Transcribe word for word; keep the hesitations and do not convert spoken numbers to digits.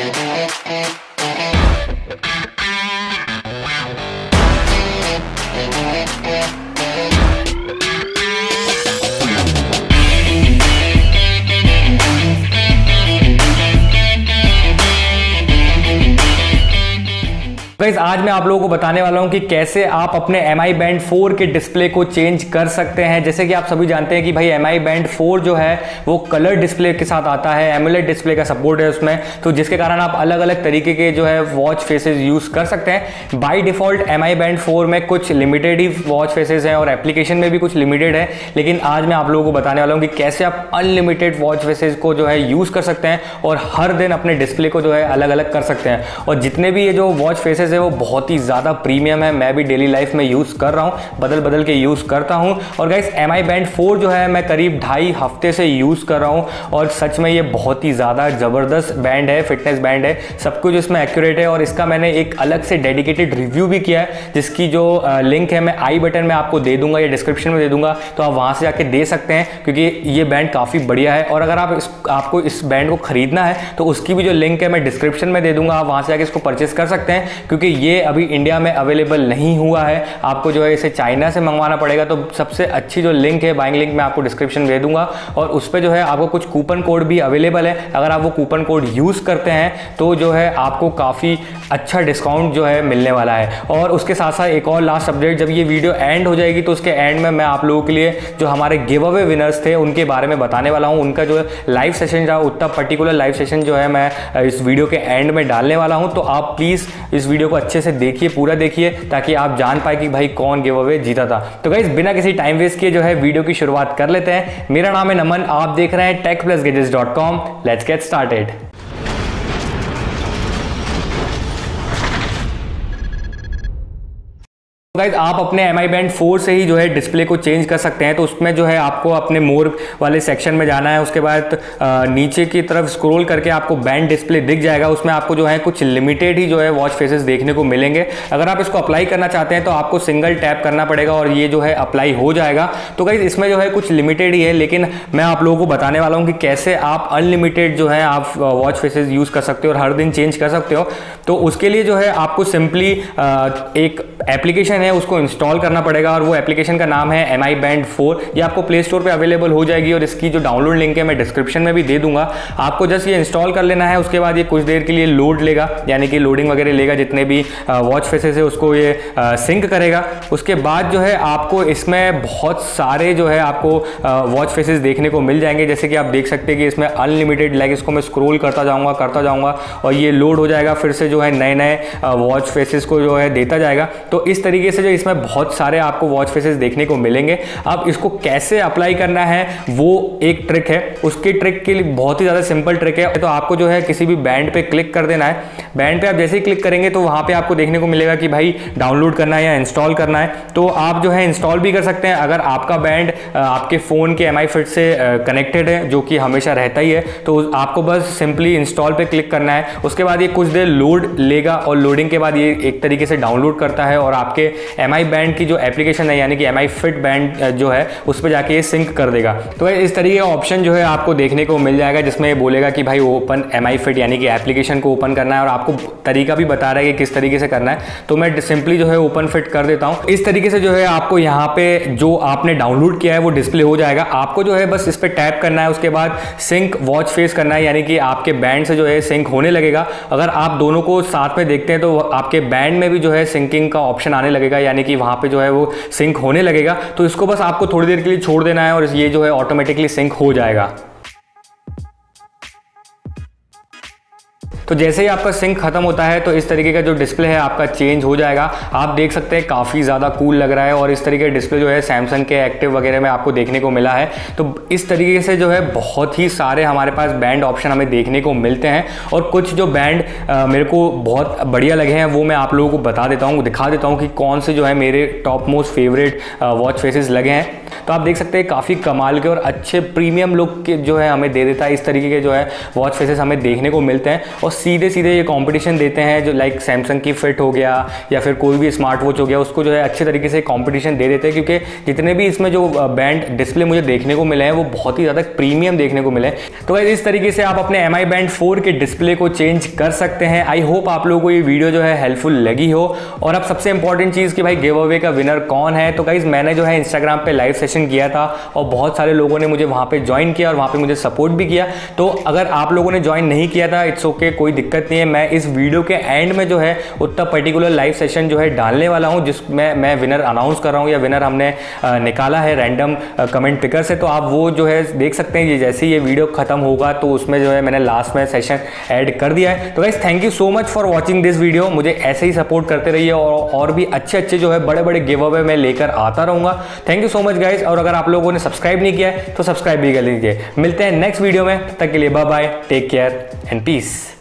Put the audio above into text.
Guys आज मैं आप लोगों को बताने वाला हूं कि कैसे आप अपने एम आई बैंड फोर के डिस्प्ले को चेंज कर सकते हैं। जैसे कि आप सभी जानते हैं कि भाई एम आई बैंड फोर जो है वो कलर डिस्प्ले के साथ आता है, एमुलेट डिस्प्ले का सपोर्ट है उसमें, तो जिसके कारण आप अलग अलग तरीके के जो है वॉच फेसेस यूज कर सकते हैं। By default M I band four में कुछ लिमिटेड ही वॉच फेसेस हैं और एप्लीकेशन में भी कुछ लिमिटेड है, लेकिन आज मैं आप लोगों को बताने वाला हूं कि कैसे आप अनलिमिटेड वॉच फेसेस को जो है यूज कर सकते हैं और हर दिन अपने डिस्प्ले को जो है अलग अलग कर सकते हैं। और जितने भी ये जो वॉच फेसेस है वो बहुत ही ज़्यादा प्रीमियम है, मैं भी डेली लाइफ में यूज़ कर रहा हूँ, बदल बदल के यूज़ करता हूँ। और guys M I band four जो है मैं करीब ढाई हफ्ते से यूज़ कर रहा हूँ और सच में ये बहुत ही ज़्यादा ज़बरदस्त बैंड है, फिटनेस बैंड है, सब कुछ इसमें एक्यूरेट है। और इसका मैंने एक अलग से डेडिकेटेड रिव्यू भी किया है जिसकी जो लिंक है मैं आई बटन में आपको दे दूंगा या डिस्क्रिप्शन में दे दूंगा, तो आप वहाँ से जाके दे सकते हैं क्योंकि ये बैंड काफ़ी बढ़िया है। और अगर आप इस आपको इस बैंड को खरीदना है तो उसकी भी जो लिंक है मैं डिस्क्रिप्शन में दे दूंगा, आप वहाँ से जाके इसको परचेस कर सकते हैं क्योंकि ये अभी इंडिया में अवेलेबल नहीं हुआ है, आपको जो है इसे चाइना से मंगवाना पड़ेगा। तो सबसे अच्छी जो लिंक है, बाइंग लिंक मैं आपको डिस्क्रिप्शन में दे दूंगा और उस पर जो है आपको कुछ कूपन कोड भी अवेलेबल है। अगर आप वो कूपन कोड यूज़ करते हैं तो जो है आपको काफ़ी अच्छा डिस्काउंट जो है मिलने वाला है। और उसके साथ साथ एक और लास्ट अपडेट, जब ये वीडियो एंड हो जाएगी तो उसके एंड में मैं आप लोगों के लिए जो हमारे गिव अवे विनर्स थे उनके बारे में बताने वाला हूँ। उनका जो लाइव सेशन रहा उतना पर्टिकुलर लाइव सेशन जो है मैं इस वीडियो के एंड में डालने वाला हूँ, तो आप प्लीज़ इस वीडियो को अच्छे से देखिए, पूरा देखिए ताकि आप जान पाए कि भाई कौन गिव अवे जीता था। तो गाइस बिना किसी टाइम वेस्ट किए जो है वीडियो की शुरुआत कर लेते हैं। मेरा नाम है नमन, आप देख रहे हैं tech plus gadgets dot com. Let's get started. Guys आप अपने एम आई बैंड फोर से ही जो है डिस्प्ले को चेंज कर सकते हैं। तो उसमें जो है आपको अपने मोर वाले सेक्शन में जाना है, उसके बाद नीचे की तरफ स्क्रॉल करके आपको बैंड डिस्प्ले दिख जाएगा। उसमें आपको जो है कुछ लिमिटेड ही जो है वॉच फेसेस देखने को मिलेंगे। अगर आप इसको अप्लाई करना चाहते हैं तो आपको सिंगल टैप करना पड़ेगा और ये जो है अप्लाई हो जाएगा। तो गाइस इसमें जो है कुछ लिमिटेड ही है, लेकिन मैं आप लोगों को बताने वाला हूँ कि कैसे आप अनलिमिटेड जो है आप वॉच फेसेस यूज कर सकते हो और हर दिन चेंज कर सकते हो। तो उसके लिए जो है आपको सिंपली एक एप्लीकेशन है उसको इंस्टॉल करना पड़ेगा और वो एप्लीकेशन का नाम है एम आई बैंड फोर। ये आपको प्ले स्टोर पे अवेलेबल हो जाएगी और इसकी जो डाउनलोड लिंक है मैं डिस्क्रिप्शन में भी दे दूंगा। आपको जस्ट ये इंस्टॉल कर लेना है, उसके बाद ये कुछ देर के लिए लोड लेगा, यानी कि लोडिंग वगैरह लेगा, जितने भी वॉच फेसेस है उसको ये सिंक करेगा। उसके बाद जो है आपको इसमें बहुत सारे जो है आपको वॉच फेसेस देखने को मिल जाएंगे। जैसे कि आप देख सकते हैं कि इसमें अनलिमिटेड, लाइक इसको मैं स्क्रोल करता जाऊँगा करता जाऊँगा और ये लोड हो जाएगा, फिर से जो है नए नए वॉच फेसेस को जो है देता जाएगा। तो इस तरीके से जो इसमें बहुत सारे आपको वॉच फेसेस देखने को मिलेंगे। अब इसको कैसे अप्लाई करना है वो एक ट्रिक है, उसकी ट्रिक के लिए बहुत ही ज़्यादा सिंपल ट्रिक है। तो आपको जो है किसी भी बैंड पे क्लिक कर देना है। बैंड पे आप जैसे ही क्लिक करेंगे तो वहाँ पे आपको देखने को मिलेगा कि भाई डाउनलोड करना है या इंस्टॉल करना है। तो आप जो है इंस्टॉल भी कर सकते हैं अगर आपका बैंड आपके फ़ोन के एम आई फिट से कनेक्टेड है, जो कि हमेशा रहता ही है। तो आपको बस सिंपली इंस्टॉल पे क्लिक करना है। उसके बाद ये कुछ देर लोड लेगा और लोडिंग के बाद ये एक तरीके से डाउनलोड करता है और आपके एम आई बैंड की जो एप्लीकेशन है यानी कि एम आई फिट बैंड जो है उस पर जाके ये सिंक कर देगा। तो इस तरीके का ऑप्शन जो है आपको देखने को मिल जाएगा जिसमें ये बोलेगा कि भाई ओपन एम आई फिट, यानी कि एप्लीकेशन को ओपन करना है और आपको तरीका भी बता रहा है कि किस तरीके से करना है। तो मैं सिंपली जो है ओपन फिट कर देता हूँ। इस तरीके से जो है आपको यहाँ पे जो आपने डाउनलोड किया है वो डिस्प्ले हो जाएगा। आपको जो है बस इस पर टैप करना है, उसके बाद सिंक वॉच फेस करना है, यानी कि आपके बैंड से जो है सिंक होने लगेगा। अगर आप दोनों को साथ में देखते हैं तो आपके बैंड में भी जो है सिंकिंग का ऑप्शन आने लगेगा, यानी कि वहाँ पे जो है वो सिंक होने लगेगा। तो इसको बस आपको थोड़ी देर के लिए छोड़ देना है और ये जो है ऑटोमेटिकली सिंक हो जाएगा। तो जैसे ही आपका सिंक खत्म होता है तो इस तरीके का जो डिस्प्ले है आपका चेंज हो जाएगा। आप देख सकते हैं काफ़ी ज़्यादा कूल लग रहा है और इस तरीके का डिस्प्ले जो है सैमसंग के एक्टिव वगैरह में आपको देखने को मिला है। तो इस तरीके से जो है बहुत ही सारे हमारे पास बैंड ऑप्शन हमें देखने को मिलते हैं और कुछ जो बैंड मेरे को बहुत बढ़िया लगे हैं वो मैं आप लोगों को बता देता हूँ, दिखा देता हूँ कि कौन से जो है मेरे top most favourite watch faces लगे हैं। तो आप देख सकते हैं काफ़ी कमाल के और अच्छे प्रीमियम लुक के जो है हमें दे देता है। इस तरीके के जो है वॉच फेसेस हमें देखने को मिलते हैं और सीधे सीधे ये कंपटीशन देते हैं, जो लाइक सैमसंग की फिट हो गया या फिर कोई भी स्मार्ट वॉच हो गया, उसको जो है अच्छे तरीके से कंपटीशन दे देते हैं, क्योंकि जितने भी इसमें जो बैंड डिस्प्ले मुझे देखने को मिले हैं वो बहुत ही ज़्यादा प्रीमियम देखने को मिले। तो गाइस इस तरीके से आप अपने एम आई बैंड फोर के डिस्प्ले को चेंज कर सकते हैं। आई होप आप लोगों को ये वीडियो जो है हेल्पफुल लगी हो। और अब सबसे इंपॉर्टेंट चीज़ कि भाई गिव अवे का विनर कौन है। तो गाइस मैंने जो है इंस्टाग्राम पे लाइव सेशन किया था और बहुत सारे लोगों ने मुझे वहाँ पे ज्वाइन किया और वहाँ पे मुझे सपोर्ट भी किया। तो अगर आप लोगों ने ज्वाइन नहीं किया था, इट्स ओके, कोई दिक्कत नहीं है। मैं इस वीडियो के एंड में जो है उतना पर्टिकुलर लाइव सेशन जो है डालने वाला हूँ जिसमें मैं विनर अनाउंस कर रहा हूँ या विनर हमने निकाला है रैंडम कमेंट पिकर से। तो आप वो जो है देख सकते हैं, ये जैसे ही ये वीडियो खत्म होगा तो उसमें जो है मैंने लास्ट में सेशन ऐड कर दिया है। तो guys thank you so much for watching this video. मुझे ऐसे ही सपोर्ट करते रहिए और और भी अच्छे अच्छे जो है बड़े बड़े गिव अवे मैं लेकर आता रहूँगा। Thank you so much guys. और अगर आप लोगों ने सब्सक्राइब नहीं किया है तो सब्सक्राइब भी कर लीजिए। मिलते हैं नेक्स्ट वीडियो में, तब तक के लिए bye bye, take care and piece.